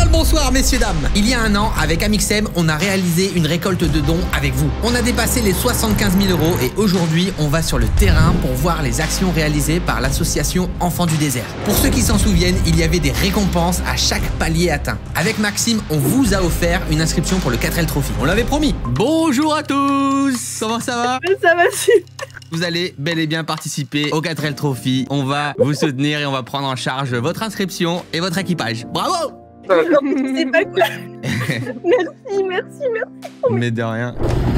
Bien le bonsoir messieurs dames. Il y a un an, avec Amixem, on a réalisé une récolte de dons avec vous. On a dépassé les 75 000 € et aujourd'hui, on va sur le terrain pour voir les actions réalisées par l'association Enfants du Désert. Pour ceux qui s'en souviennent, il y avait des récompenses à chaque palier atteint. Avec Maxime, on vous a offert une inscription pour le 4L Trophy. On l'avait promis. Bonjour à tous. Comment ça va? Ça va super. Vous allez bel et bien participer au 4L Trophy. On va vous soutenir et on va prendre en charge votre inscription et votre équipage. Bravo! C'est pas quoi. Merci. Mais de rien.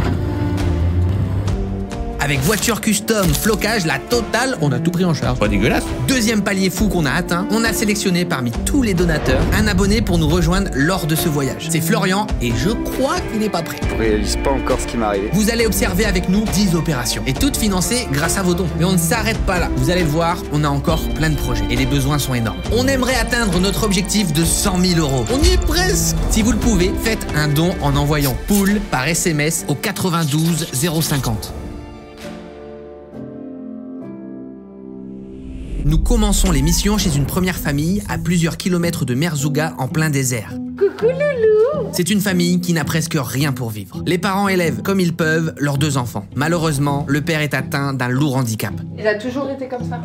Avec voiture custom, flocage, la totale, on a tout pris en charge. Pas dégueulasse. Deuxième palier fou qu'on a atteint, on a sélectionné parmi tous les donateurs un abonné pour nous rejoindre lors de ce voyage. C'est Florian et je crois qu'il n'est pas prêt. Je réalise pas encore ce qui m'est arrivé. Vous allez observer avec nous 10 opérations et toutes financées grâce à vos dons. Mais on ne s'arrête pas là. Vous allez le voir, on a encore plein de projets et les besoins sont énormes. On aimerait atteindre notre objectif de 100 000 €. On y est presque. Si vous le pouvez, faites un don en envoyant poule par SMS au 92 050. Nous commençons les missions chez une première famille à plusieurs kilomètres de Merzouga en plein désert. Coucou loulou. C'est une famille qui n'a presque rien pour vivre. Les parents élèvent comme ils peuvent leurs 2 enfants. Malheureusement, le père est atteint d'un lourd handicap. Il a toujours été comme ça.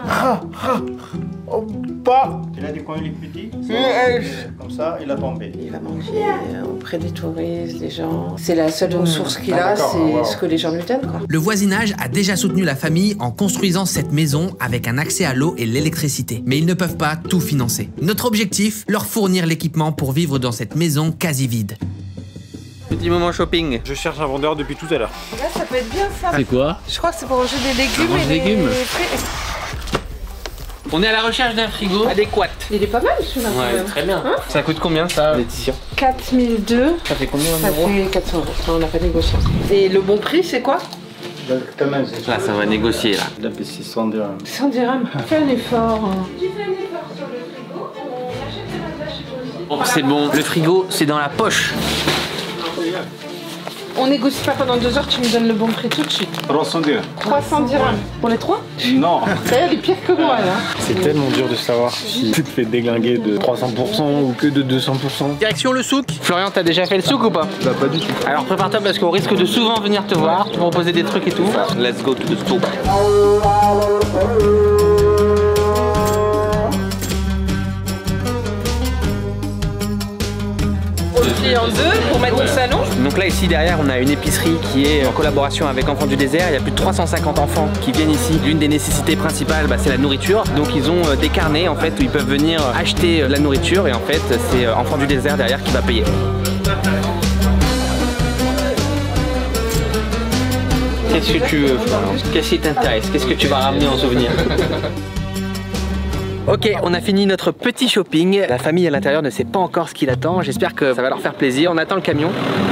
Il a dit quand il est petit, comme ça, il a tombé. Il va manger auprès des touristes, des gens. C'est la seule ressource qu'il a, d'accord, c'est wow. ce que les gens lui donnent, quoi. Le voisinage a déjà soutenu la famille en construisant cette maison avec un accès à l'eau et l'électricité. Mais ils ne peuvent pas tout financer. Notre objectif, leur fournir l'équipement pour vivre dans cette maison quasi vide. Petit moment shopping. Je cherche un vendeur depuis tout à l'heure. Là, ça peut être bien ça. C'est quoi? Je crois que c'est pour ranger des légumes Pour ranger et des légumes. des fruits. On est à la recherche d'un frigo adéquat. Il est pas mal celui-là. quand Ouais, même. très bien. Hein? Ça coûte combien ça, Laetitia? 4002. Ça fait combien Ça d'euros? fait 400 €. On n'a pas négocié. Et le bon prix, c'est quoi? Là, ça va négocier là. Il a fait 600 dirhams. 100 dirhams. Fais un effort. Bon, c'est bon. Le frigo, c'est dans la poche. On négocie pas pendant 2 heures, tu me donnes le bon prix tout de suite. 300 dirhams. 300 dirhams. Pour les 3? Non. Ça il est pire que moi là. C'est tellement dur de savoir si tu te fais déglinguer de 300% ou que de 200%. Direction le souk. Florian, t'as déjà fait le souk ou pas? Bah pas du tout. Alors prépare-toi parce qu'on risque de souvent venir te voir, te proposer des trucs et tout. Let's go to the souk. Plie en 2 pour mettre au salon. Donc là ici derrière on a une épicerie qui est en collaboration avec Enfants du Désert. Il y a plus de 350 enfants qui viennent ici. L'une des nécessités principales c'est la nourriture. Donc ils ont des carnets en fait où ils peuvent venir acheter la nourriture et en fait c'est Enfants du Désert derrière qui va payer. Qu'est-ce que tu veux Florian? Qu'est-ce qui t'intéresse? Qu'est-ce que tu vas ramener en souvenir? Ok, on a fini notre petit shopping. La famille à l'intérieur ne sait pas encore ce qu'il attend. J'espère que ça va leur faire plaisir. On attend le camion.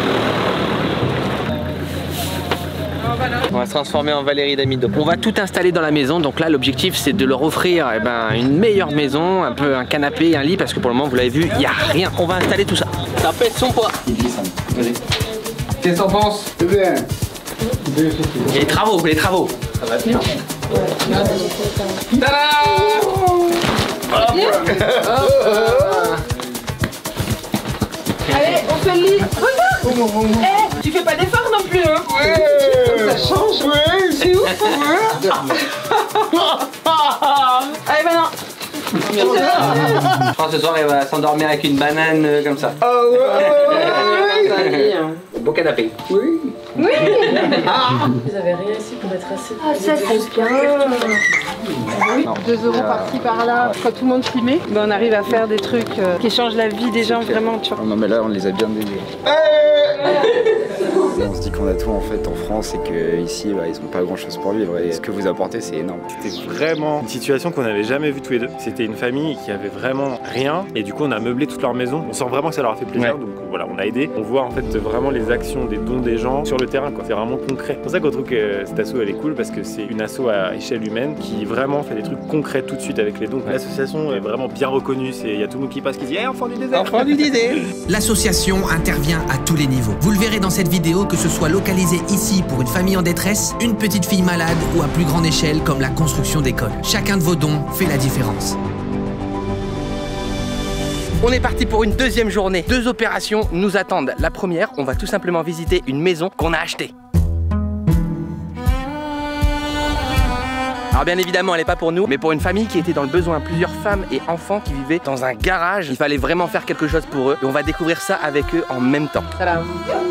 On va se transformer en Valérie Damido. On va tout installer dans la maison. Donc là, l'objectif, c'est de leur offrir une meilleure maison, un peu un canapé, un lit, parce que pour le moment, vous l'avez vu, il n'y a rien. On va installer tout ça. Ça pèse son poids. Qu'est-ce que t'en penses? C'est bien. Et les travaux, les travaux. Ça va bien. Tada! Allez, on fait le lit. Regarde. Eh, tu fais pas d'effort non plus, hein? Ouais. Ça change. Ouais. C'est ouf. Allez, maintenant. Je pense que ce soir, elle va s'endormir avec une banane comme ça. Beau canapé. Vous avez rien ici pour être assis. Ah, ça c'est bien. 2 € par-ci par-là. Quand tout le monde s'y met, ben, on arrive à faire des trucs qui changent la vie des gens vraiment. Tu vois. Non mais là on les a bien dédiés. On se dit qu'on a tout en fait en France et qu'ici ils ont pas grand chose pour vivre et ce que vous apportez c'est énorme. C'était vraiment une situation qu'on n'avait jamais vue tous les deux. C'était une famille qui avait vraiment rien et du coup on a meublé toute leur maison. On sent vraiment que ça leur a fait plaisir, donc voilà, on a aidé. On voit en fait vraiment les actions, des dons des gens sur le terrain, quoi. C'est vraiment concret. C'est pour ça qu'on trouve que cette asso elle est cool parce que c'est une asso à échelle humaine qui vraiment fait des trucs concrets tout de suite avec les dons. L'association est vraiment bien reconnue. Il y a tout le monde qui passe qui dit hey, Enfants du Désert. Enfants du Désert. L'association intervient à tous les niveaux. Vous le verrez dans cette vidéo, que ce soit localisé ici pour une famille en détresse, une petite fille malade ou à plus grande échelle comme la construction d'écoles. Chacun de vos dons fait la différence. On est parti pour une deuxième journée. 2 opérations nous attendent. La première, on va tout simplement visiter une maison qu'on a achetée. Alors bien évidemment elle n'est pas pour nous, mais pour une famille qui était dans le besoin. Plusieurs femmes et enfants qui vivaient dans un garage. Il fallait vraiment faire quelque chose pour eux. Et on va découvrir ça avec eux en même temps. Salam.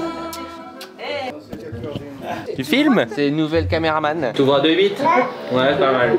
Tu filmes? C'est une nouvelle caméraman. Tu ouvres 2,8? Ouais, pas mal.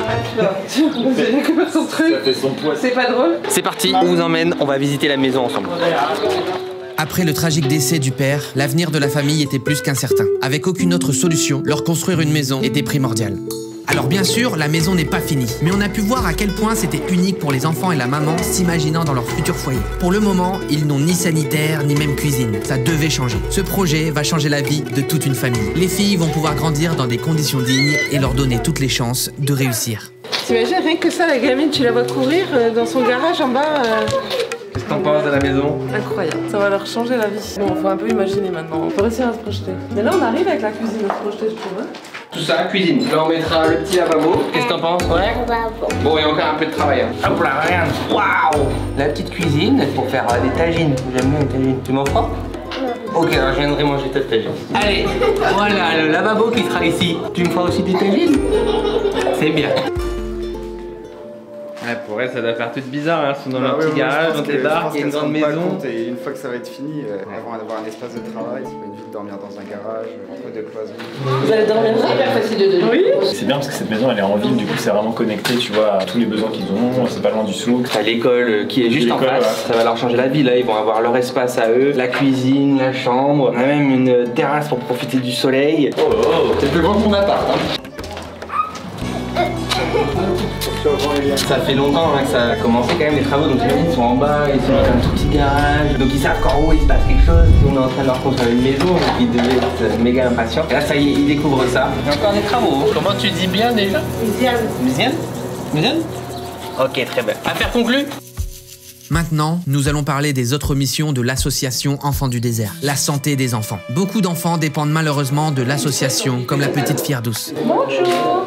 C'est pas drôle. C'est parti, on vous emmène, on va visiter la maison ensemble. Après le tragique décès du père, l'avenir de la famille était plus qu'incertain. Avec aucune autre solution, leur construire une maison était primordial. Alors bien sûr, la maison n'est pas finie, mais on a pu voir à quel point c'était unique pour les enfants et la maman s'imaginant dans leur futur foyer. Pour le moment, ils n'ont ni sanitaire, ni même cuisine. Ça devait changer. Ce projet va changer la vie de toute une famille. Les filles vont pouvoir grandir dans des conditions dignes et leur donner toutes les chances de réussir. T'imagines rien que ça, la gamine, tu la vois courir dans son garage en bas Qu'est-ce que t'en penses de la maison? Incroyable, ça va leur changer la vie. Bon, faut un peu imaginer maintenant, on peut réussir à se projeter. Mais là on arrive avec la cuisine à se projeter, je trouve. Hein. Tout ça, cuisine. Là on mettra le petit lavabo. Qu'est-ce que t'en penses? Ouais. Bon, il y a encore un peu de travail. Hein. Hop là, regarde. Waouh! La petite cuisine pour faire des tagines. J'aime bien les tagines. Tu m'en feras? Ok, alors je viendrai manger ta tagine. Allez, voilà le lavabo qui sera ici. Tu me feras aussi des tagines? C'est bien. Ouais, pour elle, ça doit faire tout bizarre, hein. Ils sont dans leur petit garage, on débarque, il y a une grande maison. Et une fois que ça va être fini, avant d'avoir un espace de travail, c'est pas une vie de dormir dans un garage, entre 2 cloisons. Vous allez dormir là, hyper facile de dormir. Oui. C'est bien parce que cette maison elle est en ville, du coup c'est vraiment connecté, tu vois, à tous les besoins qu'ils ont, c'est pas loin du souk. T'as l'école qui est juste en face, ouais. Ça va leur changer la vie, là ils vont avoir leur espace à eux, la cuisine, la chambre, on a même une terrasse pour profiter du soleil. Oh, oh. C'est plus grand que mon appart, hein. Ça fait longtemps hein, que ça a commencé quand même les travaux, donc ils sont en bas, ils sont dans un tout petit garage, donc ils savent qu'en haut il se passe quelque chose. On est en train de leur construire une maison, donc ils devaient être méga impatients. Et là ça y est, ils découvrent ça. Il y a encore des travaux. Comment tu dis bien déjà? Miziane. Miziane? Ok, très bien. Affaire conclue. Maintenant, nous allons parler des autres missions de l'association Enfants du désert, la santé des enfants. Beaucoup d'enfants dépendent malheureusement de l'association, comme la petite Firdous. Bonjour.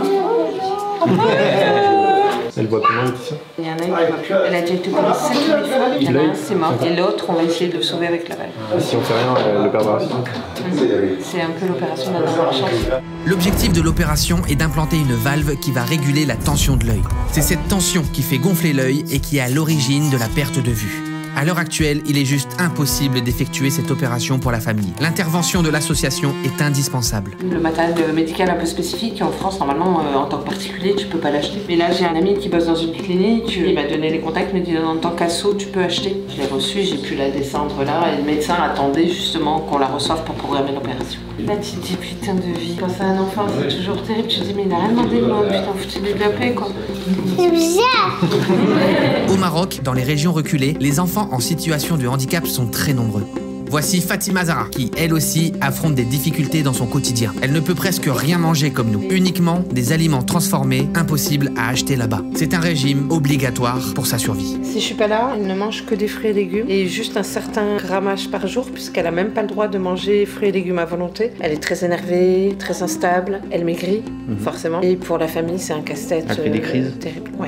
Elle voit comment Laetitia? Il y en a une qui voit plus. Elle a déjà été opérée 7 fois. Il y en a un, c'est mort. Et l'autre, on va essayer de le sauver avec la valve. Si on fait rien, elle le perdra aussi. C'est un peu l'opération de la dernière chance. L'objectif de l'opération est d'implanter une valve qui va réguler la tension de l'œil. C'est cette tension qui fait gonfler l'œil et qui est à l'origine de la perte de vue. À l'heure actuelle, il est juste impossible d'effectuer cette opération pour la famille. L'intervention de l'association est indispensable. Le matériel médical un peu spécifique, en France, normalement, en tant que particulier, tu peux pas l'acheter. Mais là, j'ai un ami qui bosse dans une clinique, il m'a donné les contacts, il m'a dit en tant qu'asso, tu peux acheter. Je l'ai reçue, j'ai pu la descendre là, et le médecin attendait justement qu'on la reçoive pour programmer l'opération. Là, tu te dis putain de vie. Quand c'est un enfant, c'est toujours terrible. Tu te dis, mais il a rien demandé, moi, putain, foutez-lui de la paix, quoi. C'est bizarre. Au Maroc, dans les régions reculées, les enfants en situation de handicap sont très nombreux. Voici Fatima Zahra, qui, elle aussi, affronte des difficultés dans son quotidien. Elle ne peut presque rien manger comme nous, uniquement des aliments transformés, impossibles à acheter là-bas. C'est un régime obligatoire pour sa survie. Si je suis pas là, elle ne mange que des fruits et légumes et juste un certain grammage par jour, puisqu'elle a même pas le droit de manger fruits et légumes à volonté. Elle est très énervée, très instable, elle maigrit, forcément. Et pour la famille, c'est un casse-tête. Elle fait des crises. Terrible, ouais.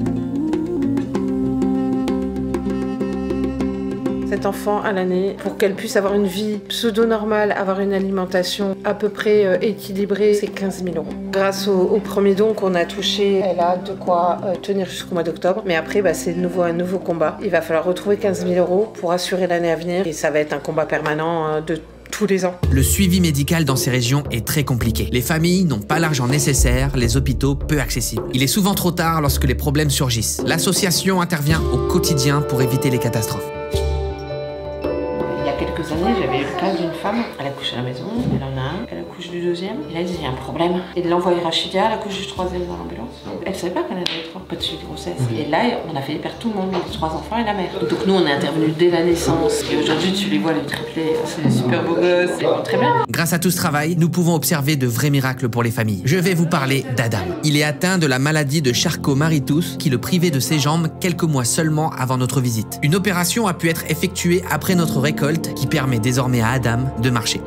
Cet enfant à l'année, pour qu'elle puisse avoir une vie pseudo-normale, avoir une alimentation à peu près équilibrée, c'est 15 000 €. Grâce au premier don qu'on a touché, elle a de quoi tenir jusqu'au mois d'octobre. Mais après, c'est de nouveau un nouveau combat. Il va falloir retrouver 15 000 € pour assurer l'année à venir. Et ça va être un combat permanent de tous les ans. Le suivi médical dans ces régions est très compliqué. Les familles n'ont pas l'argent nécessaire, les hôpitaux peu accessibles. Il est souvent trop tard lorsque les problèmes surgissent. L'association intervient au quotidien pour éviter les catastrophes. Quelques années, j'avais eu le cas d'une femme, elle accouche à la maison, elle en a un, elle accouche du deuxième, et là elle dit il y a un problème. Et de l'envoyer Rachidia, elle accouche du troisième dans l'ambulance. Elle savait pas qu'elle avait pas de suivi de grossesse. Et là, on a failli perdre tout le monde, les 3 enfants et la mère. Donc nous, on est intervenus dès la naissance. Et aujourd'hui, tu les vois, les triplés, c'est des super beaux gosses, ils vont très bien. Grâce à tout ce travail, nous pouvons observer de vrais miracles pour les familles. Je vais vous parler d'Adam. Il est atteint de la maladie de Charcot-Marie-Tooth qui le privait de ses jambes quelques mois seulement avant notre visite. Une opération a pu être effectuée après notre récolte qui permet désormais à Adam de marcher.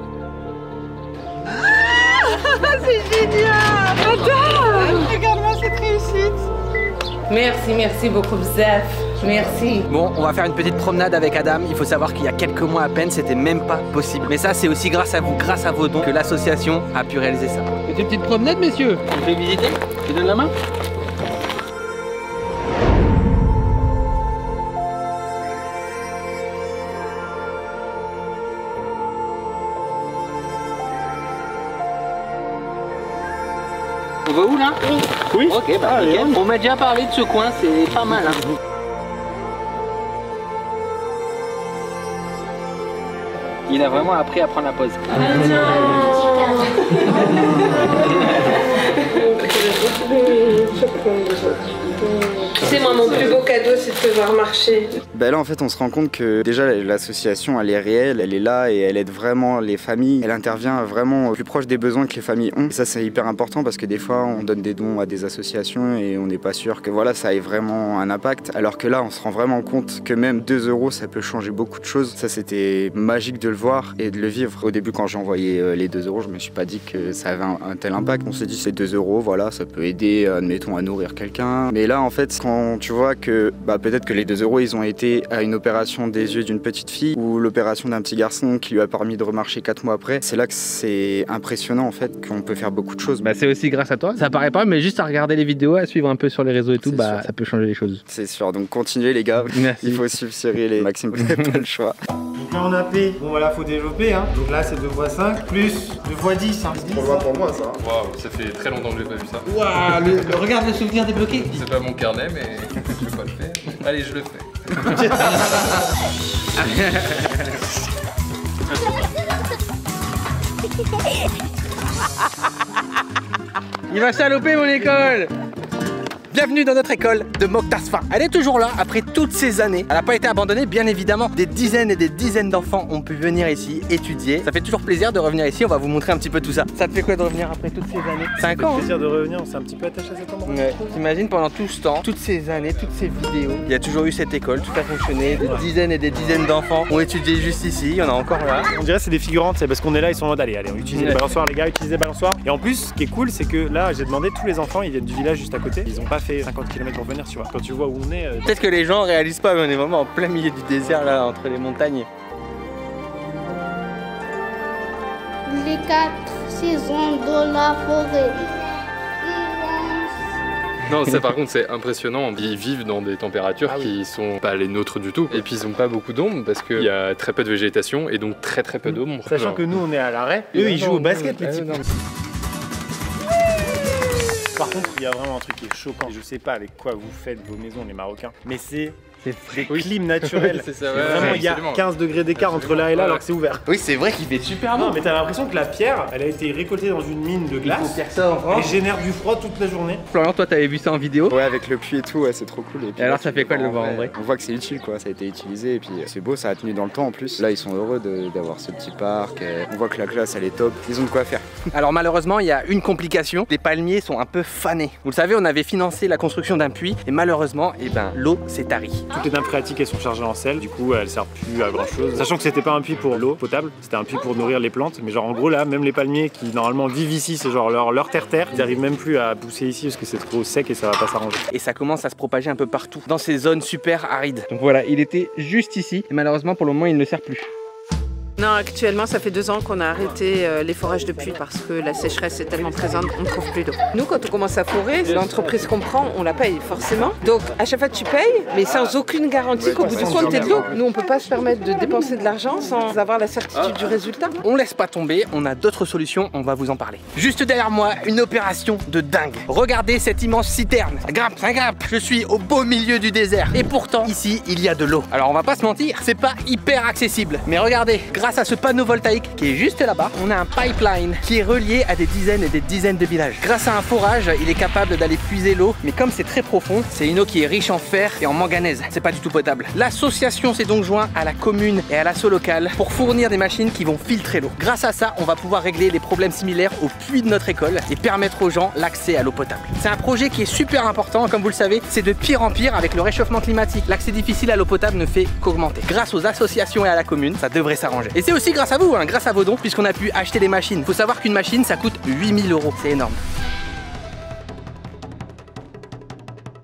Ah, c'est génial! Adam! Regarde-moi cette réussite! Merci beaucoup, Bzef. Merci. Bon, on va faire une petite promenade avec Adam. Il faut savoir qu'il y a quelques mois à peine, c'était même pas possible. Mais ça, c'est aussi grâce à vous, grâce à vos dons, que l'association a pu réaliser ça. Petite promenade, messieurs. Vous pouvez visiter? Je donne la main. On va où là? Oui. Ok, bah nickel. On m'a déjà parlé de ce coin, c'est pas mal. Hein. Il a vraiment appris à prendre la pause. Tu sais, moi, mon plus beau cadeau, c'est de te voir marcher. Ben là, en fait, on se rend compte que déjà l'association, elle est réelle, elle est là et elle aide vraiment les familles. Elle intervient vraiment plus proche des besoins que les familles ont. Et ça, c'est hyper important parce que des fois, on donne des dons à des associations et on n'est pas sûr que voilà, ça ait vraiment un impact. Alors que là, on se rend vraiment compte que même 2 €, ça peut changer beaucoup de choses. Ça, c'était magique de le voir et de le vivre. Au début, quand j'ai envoyé les 2 €, je me suis pas dit que ça avait un tel impact. On s'est dit, c'est 2 €, voilà, ça peut aider, admettons, à nourrir quelqu'un. Mais là, en fait, quand tu vois que peut-être que les 2 €, ils ont été à une opération des yeux d'une petite fille ou l'opération d'un petit garçon qui lui a permis de remarcher 4 mois après, c'est là que c'est impressionnant en fait qu'on peut faire beaucoup de choses. Bah c'est aussi grâce à toi, ça paraît pas, mais juste à regarder les vidéos, à suivre un peu sur les réseaux et tout, bah ça peut changer les choses. C'est sûr, donc continuez les gars. Merci. Il faut suivre Cyril et Maxime, vous n'avez pas le choix. Donc là on a P, bon voilà faut développer hein. Donc là c'est 2 x 5 plus 2 x 10 hein. Trop loin pour moi ça. Waouh, ça fait très longtemps que j'ai pas vu ça. Waouh, regarde le souvenir débloqué. C'est pas mon carnet mais je vais pas le faire. Allez, je le fais. Il va saloper mon école. Bienvenue dans notre école de Mokhtar. Elle est toujours là après toutes ces années. Elle n'a pas été abandonnée, bien évidemment. Des dizaines et des dizaines d'enfants ont pu venir ici étudier. Ça fait toujours plaisir de revenir ici. On va vous montrer un petit peu tout ça. Ça te fait quoi de revenir après toutes ces années? 5 ans. Ça fait plaisir de revenir, on s'est un petit peu attaché à cet endroit. Ouais. T'imagines pendant tout ce temps, toutes ces années, toutes ces vidéos, il y a toujours eu cette école, tout a fonctionné. Des dizaines et des dizaines d'enfants ont étudié juste ici. Il y en a encore là. On dirait c'est des figurantes, c'est parce qu'on est là, ils sont en mode allez, on utilise les balançoires, les gars, utilisez les balançoires. Et en plus, ce qui est cool, c'est que là, j'ai demandé tous les enfants, ils viennent du village juste à côté. Ils ont pas fait 50 km pour venir, tu vois. Quand tu vois où on est. Peut-être que les gens réalisent pas, mais on est vraiment en plein milieu du désert là, entre les montagnes. Les 4 saisons de la forêt. Non, ça par contre c'est impressionnant. Ils vivent dans des températures qui sont pas les nôtres du tout. Et puis ils ont pas beaucoup d'ombre parce qu'il y a très peu de végétation et donc très peu d'ombre. Sachant que nous on est à l'arrêt, eux ils jouent au basket les types. Par contre, il y a vraiment un truc qui est choquant. Je sais pas avec quoi vous faites vos maisons, les Marocains, mais c'est des clims naturels. C'est ça, vraiment, il y a 15 degrés d'écart entre là et là alors que c'est ouvert. Oui, c'est vrai qu'il fait super beau. Non, mais t'as l'impression que la pierre, elle a été récoltée dans une mine de glace. Faire ça en France. Et génère du froid toute la journée. Florian, toi, t'avais vu ça en vidéo? Ouais, avec le puits et tout, ouais, c'est trop cool. Et, puis, alors, là, ça fait quoi de le voir en vrai? On voit que c'est utile, quoi. Ça a été utilisé et puis c'est beau, ça a tenu dans le temps en plus. Là, ils sont heureux d'avoir ce petit parc. On voit que la classe, elle est top. Ils ont de quoi faire. Alors, malheureusement, il y a une complication. Les palmiers sont un peu fanés. Vous le savez, on avait financé la construction d'un puits et malheureusement, l'eau s'est tarie. Toutes les nappes phréatiques, elles sont chargées en sel. Du coup, elles servent plus à grand chose. Sachant que c'était pas un puits pour l'eau potable, c'était un puits pour nourrir les plantes. Mais genre, en gros, là, même les palmiers qui normalement vivent ici, c'est genre leur terre-terre, ils arrivent même plus à pousser ici parce que c'est trop sec et ça va pas s'arranger. Et ça commence à se propager un peu partout, dans ces zones super arides. Donc voilà, il était juste ici et malheureusement, pour le moment, il ne sert plus. Non, actuellement, ça fait 2 ans qu'on a arrêté les forages de puits parce que la sécheresse est tellement présente, on ne trouve plus d'eau. Nous, quand on commence à forer, l'entreprise qu'on prend, on la paye forcément. Donc, à chaque fois, tu payes, mais sans aucune garantie qu'au bout du compte, t'aies de l'eau. Nous, on peut pas se permettre de dépenser de l'argent sans avoir la certitude du résultat. On laisse pas tomber, on a d'autres solutions, on va vous en parler. Juste derrière moi, une opération de dingue. Regardez cette immense citerne. Ça grimpe. Je suis au beau milieu du désert. Et pourtant, ici, il y a de l'eau. Alors, on va pas se mentir, c'est pas hyper accessible. Mais regardez, grâce à ce panneau voltaïque qui est juste là-bas, on a un pipeline qui est relié à des dizaines et des dizaines de villages. Grâce à un forage, il est capable d'aller puiser l'eau, mais comme c'est très profond, c'est une eau qui est riche en fer et en manganèse. C'est pas du tout potable. L'association s'est donc jointe à la commune et à l'assaut local pour fournir des machines qui vont filtrer l'eau. Grâce à ça, on va pouvoir régler les problèmes similaires au puits de notre école et permettre aux gens l'accès à l'eau potable. C'est un projet qui est super important, comme vous le savez, c'est de pire en pire avec le réchauffement climatique. L'accès difficile à l'eau potable ne fait qu'augmenter. Grâce aux associations et à la commune, ça devrait s'arranger. Et c'est aussi grâce à vous, grâce à vos dons, puisqu'on a pu acheter des machines. Faut savoir qu'une machine, ça coûte 8 000 €. C'est énorme. C'est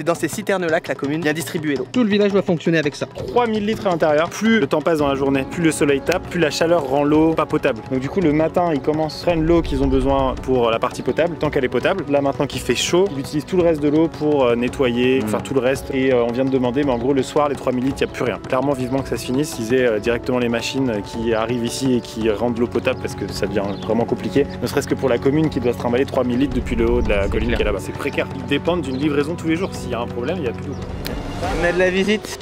dans ces citernes-là que la commune vient distribuer l'eau. Tout le village doit fonctionner avec ça. 3000 litres à l'intérieur. Plus le temps passe dans la journée, plus le soleil tape, plus la chaleur rend l'eau pas potable. Donc du coup le matin ils prennent l'eau qu'ils ont besoin pour la partie potable, tant qu'elle est potable. Là maintenant qu'il fait chaud, ils utilisent tout le reste de l'eau pour nettoyer, pour faire tout le reste. Et on vient de demander, mais en gros le soir les 3000 litres, il n'y a plus rien. Clairement vivement que ça se finisse, ils aient directement les machines qui arrivent ici et qui rendent l'eau potable parce que ça devient vraiment compliqué. Ne serait-ce que pour la commune qui doit se trimballer 3000 litres depuis le haut de la colline qui est là-bas. C'est précaire. Ils dépendent d'une livraison tous les jours. S'il y a un problème, il n'y a plus d'eau. On a de la visite.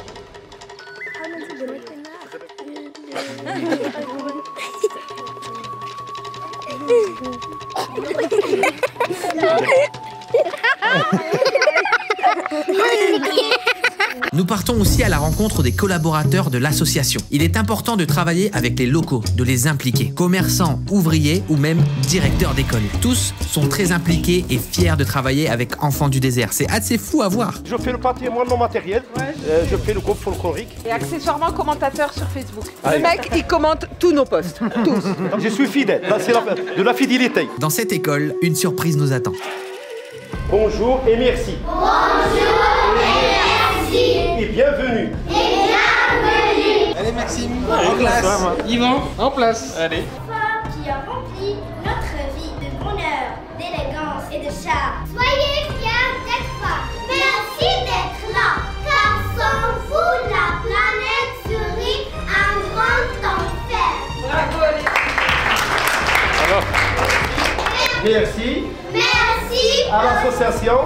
Nous partons aussi à la rencontre des collaborateurs de l'association. Il est important de travailler avec les locaux, de les impliquer. Commerçants, ouvriers ou même directeurs d'école. Tous sont très impliqués et fiers de travailler avec Enfants du désert. C'est assez fou à voir. Je fais le patrimoine non matériel, je fais le groupe folklorique. Et accessoirement commentateur sur Facebook. Le mec, il commente tous nos posts, tous. Je suis fidèle, c'est de la fidélité. Dans cette école, une surprise nous attend. Bonjour et merci. Bonjour et merci. Et bienvenue. Allez Maxime, en place. Yvan, en place. Allez. Qui a rempli notre vie de bonheur, d'élégance et de charme. Soyez fiers d'être là. Merci d'être là. Car sans vous, la planète serait un grand enfer. Bravo les Alors. Merci. Merci À l'association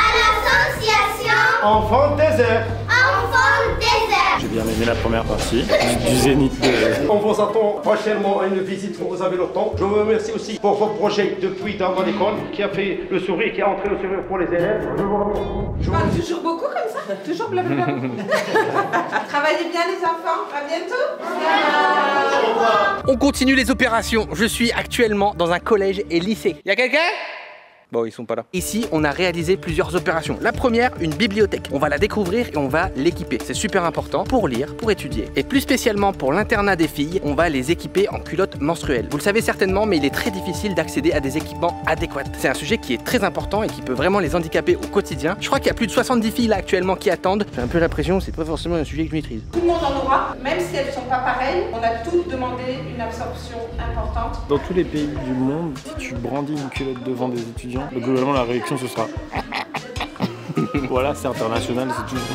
Enfants désert. Enfants désert. J'ai bien aimé la première partie du zénith de... On vous attend prochainement à une visite quand vous avez le temps. Je vous remercie aussi pour vos projets depuis dans l'école qui a fait le sourire, qui a entré le sourire pour les élèves. Je vous remercie. Tu parles toujours beaucoup comme ça. Toujours blablabla. Travaillez bien les enfants. À bientôt. On continue les opérations. Je suis actuellement dans un collège et lycée. Y'a quelqu'un ? Bon, ils sont pas là. Ici, on a réalisé plusieurs opérations. La première, une bibliothèque. On va la découvrir et on va l'équiper. C'est super important pour lire, pour étudier. Et plus spécialement pour l'internat des filles, on va les équiper en culottes menstruelles. Vous le savez certainement, mais il est très difficile d'accéder à des équipements adéquats. C'est un sujet qui est très important et qui peut vraiment les handicaper au quotidien. Je crois qu'il y a plus de 70 filles là actuellement qui attendent. J'ai un peu l'impression, c'est pas forcément un sujet que je maîtrise. Tout le monde en aura, même si elles sont pas pareilles. On a toutes demandé une absorption importante. Dans tous les pays du monde, si tu brandis une culotte devant des étudiants, globalement la réaction ce sera voilà, c'est international, c'est tout.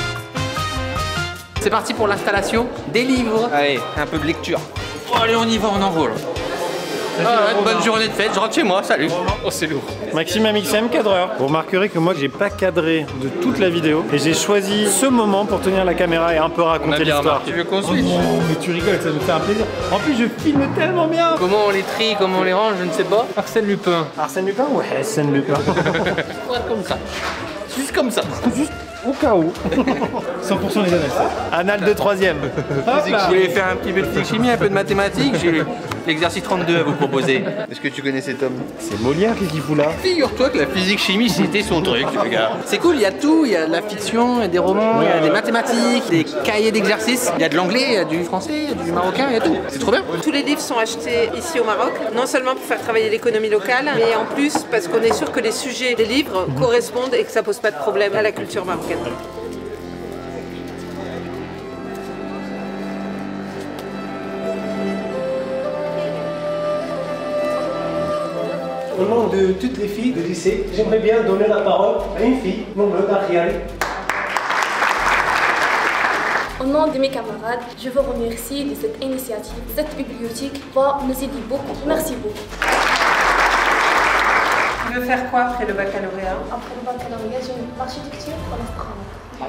C'est parti pour l'installation des livres. Allez, un peu de lecture. Oh, allez, on y va, on envole. Bonne journée de fête, je rentre chez moi, salut. Oh, c'est lourd. Maxime Amixem, cadreur. Vous remarquerez que moi j'ai pas cadré de toute la vidéo et j'ai choisi ce moment pour tenir la caméra et un peu raconter l'histoire. Tu veux qu'on switch? Mais tu rigoles, ça me fait un plaisir. En plus je filme tellement bien. Comment on les trie, comment on les range, je ne sais pas. Arsène Lupin. Arsène Lupin? Ouais, Arsène Lupin. Comme ça. Juste comme ça. Juste au cas où. 100% les annales. Annales de 3ème. Je voulais faire un petit peu de physique-chimie, un peu de mathématiques. J'ai l'exercice 32 à vous proposer. Est-ce que tu connais cet homme? C'est Molière qui fout là. Figure-toi que la physique-chimie c'était son truc, le gars. C'est cool, il y a tout, il y a de la fiction, il y a des romans, il y a des mathématiques, des cahiers d'exercices, il y a de l'anglais, il y a du français, il y a du marocain, il y a tout. C'est trop bien. Tous les livres sont achetés ici au Maroc, non seulement pour faire travailler l'économie locale, mais en plus parce qu'on est sûr que les sujets des livres correspondent et que ça pose pas de problème à la culture marocaine. Au nom de toutes les filles du lycée, j'aimerais bien donner la parole à une fille, nommée Dariari. Au nom de mes camarades, je vous remercie de cette initiative. Cette bibliothèque va nous aider beaucoup. Merci beaucoup. Tu veux faire quoi après le baccalauréat? Après le baccalauréat, j'ai une architecture pour l'astronomie.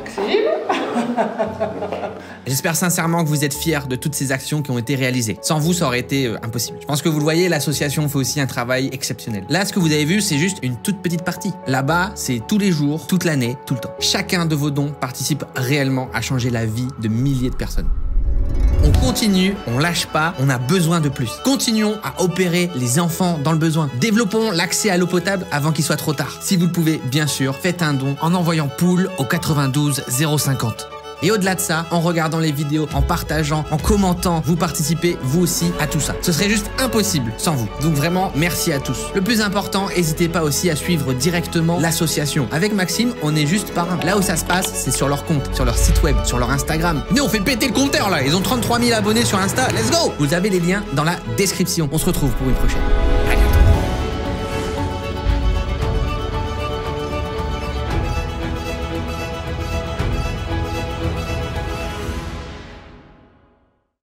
J'espère sincèrement que vous êtes fiers de toutes ces actions qui ont été réalisées. Sans vous, ça aurait été impossible. Je pense que vous le voyez, l'association fait aussi un travail exceptionnel. Là, ce que vous avez vu, c'est juste une toute petite partie. Là-bas, c'est tous les jours, toute l'année, tout le temps. Chacun de vos dons participe réellement à changer la vie de milliers de personnes. On continue, on lâche pas, on a besoin de plus. Continuons à opérer les enfants dans le besoin. Développons l'accès à l'eau potable avant qu'il soit trop tard. Si vous le pouvez, bien sûr, faites un don en envoyant poule au 92 050. Et au-delà de ça, en regardant les vidéos, en partageant, en commentant, vous participez vous aussi à tout ça. Ce serait juste impossible sans vous. Donc vraiment, merci à tous. Le plus important, n'hésitez pas aussi à suivre directement l'association. Avec Maxime, on est juste parrain. Là où ça se passe, c'est sur leur compte, sur leur site web, sur leur Instagram. Nous, on fait péter le compteur là. Ils ont 33 000 abonnés sur Insta. Let's go! Vous avez les liens dans la description. On se retrouve pour une prochaine.